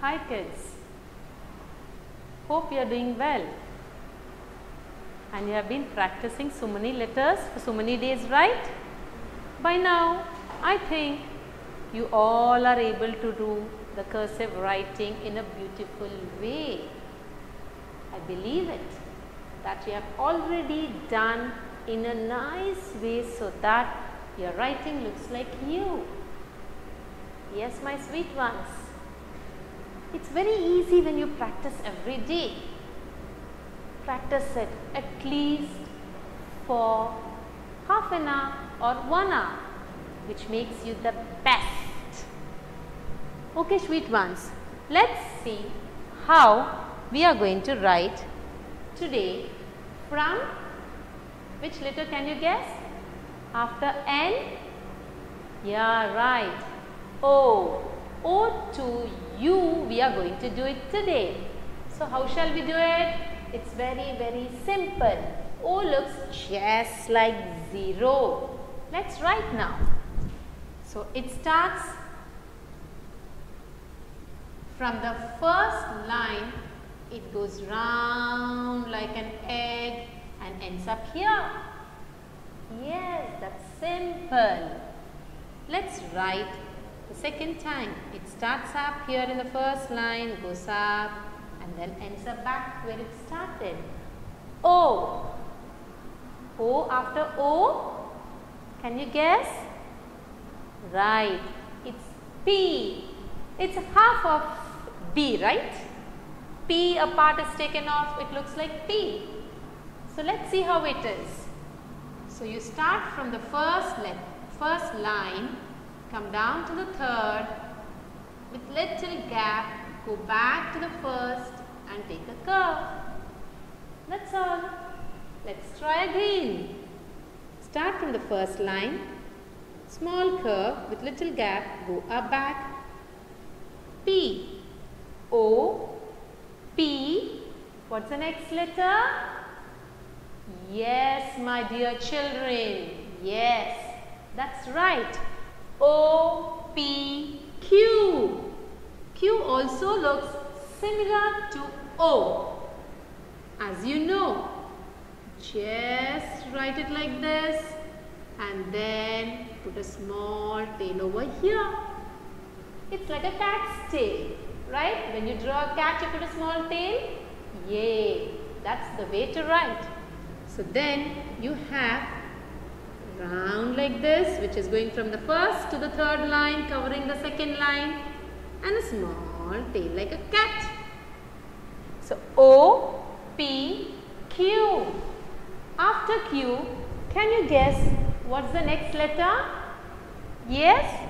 Hi kids, hope you are doing well and you have been practicing so many letters for so many days, right? By now I think you all are able to do the cursive writing in a beautiful way. I believe it that you have already done in a nice way so that your writing looks like you. Yes, my sweet ones. It's very easy when you practice every day. Practice it at least for half an hour or 1 hour, which makes you the best. Okay, sweet ones, let's see how we are going to write today from which letter can you guess? After N? Yeah, right. O. O to U we are going to do it today. So how shall we do it? It's very simple. O looks just like 0. Let's write now. So it starts from the first line, it goes round like an egg and ends up here. Yes, that's simple. Let's write the second time. It starts up here in the first line, goes up and then ends up back where it started. O. O after O. Can you guess? Right. It's P. It's half of B, right? P, a part is taken off. It looks like P. So let's see how it is. So you start from the first line, come down to the third, with little gap, go back to the first and take a curve. That's all. Let's try again. Start from the first line, small curve with little gap, go up back. P, O, P. What's the next letter? Yes, my dear children. Yes, that's right. O, P, Q. Q also looks similar to O. As you know, just write it like this and then put a small tail over here. It's like a cat's tail, right? When you draw a cat, you put a small tail. Yay! That's the way to write. So then you have round like this, which is going from the first to the third line, covering the second line, and a small tail like a cat. So O, P, Q. After Q, can you guess what's the next letter? Yes?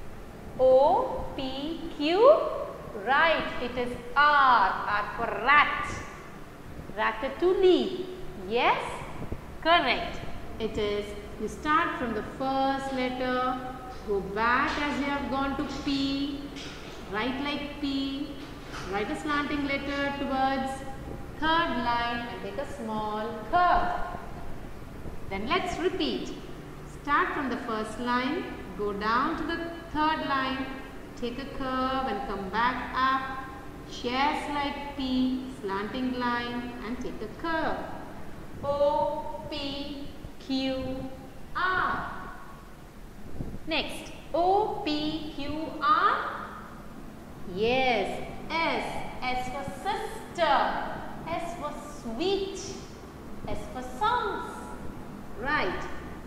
O, P, Q. Right, it is R. R for rat. Ratatouille. Yes? Correct. It is, you start from the first letter, go back as you have gone to P, write like P, write a slanting letter towards third line and take a small curve. Then let's repeat. Start from the first line, go down to the third line, take a curve and come back up, just like P, slanting line and take a curve. O, P, Q, R. Next, O, P, Q, R. Yes, S. S for sister. S for sweet. S for songs. Right.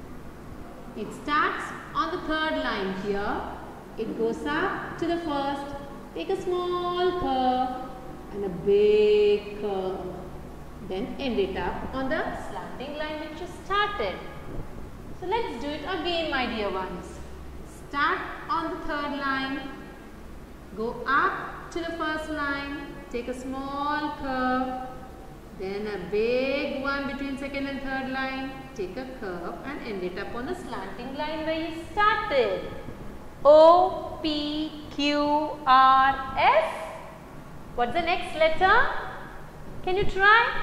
It starts on the third line here. It goes up to the first. Take a small curve and a big curve. Then end it up on the slanting line which you started. So let's do it again, my dear ones. Start on the third line, go up to the first line, take a small curve, then a big one between second and third line, take a curve and end it up on the slanting line where you started. O, P, Q, R, S. What's the next letter? Can you try?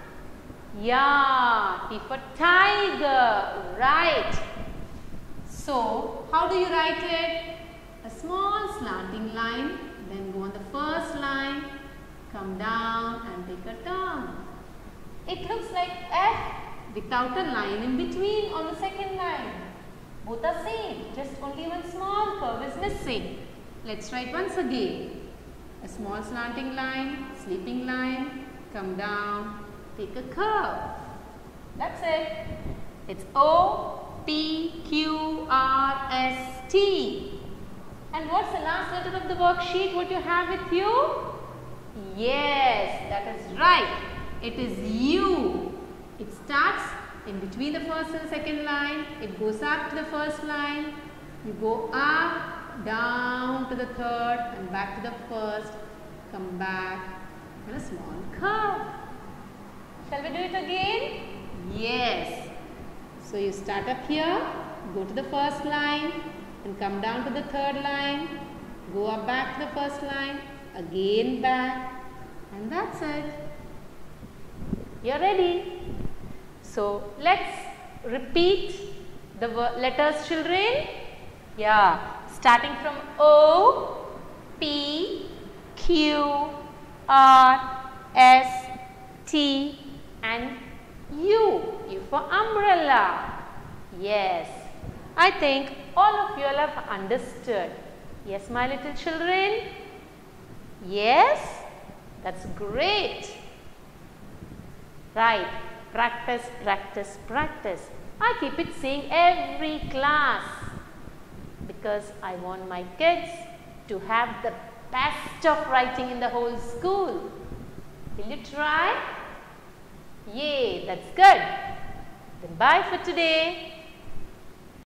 Yeah, T for tiger, right. So, how do you write it? A small slanting line, then go on the first line, come down and take a turn. It looks like F without a line in between on the second line. Both are same, just only one small curve is missing. Let's write once again. A small slanting line, sleeping line, come down, take a curve. That's it. It's O-P-Q-R-S-T. And what's the last letter of the worksheet? What you have with you? Yes, that is right. It is U. It starts in between the first and second line. It goes up to the first line. You go up, down to the third and back to the first. Come back and a small curve. Shall we do it again? Yes. So you start up here, go to the first line and come down to the third line. Go up back to the first line, again back, and that's it. You're ready. So let's repeat the letters, children. Yeah, starting from O, P, Q, R, S, T and U. U for umbrella. Yes, I think all of you all have understood. Yes, my little children? Yes? That's great. Right. Practice, practice, practice. I keep it saying every class because I want my kids to have the best of writing in the whole school. Will you try? Yay, that's good. Then bye for today.